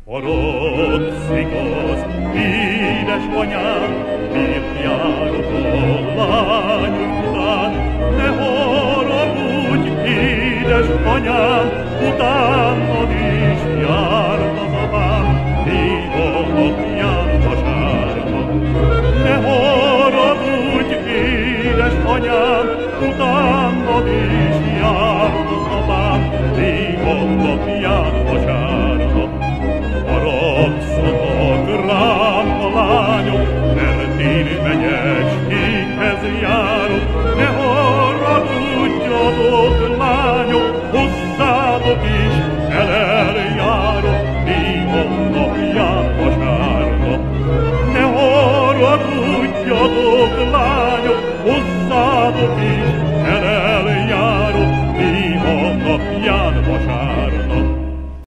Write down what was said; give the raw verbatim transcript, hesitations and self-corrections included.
Haragszik az édesanyám, miért járok a lányunk után? Ne haragudj, édesanyám, utánad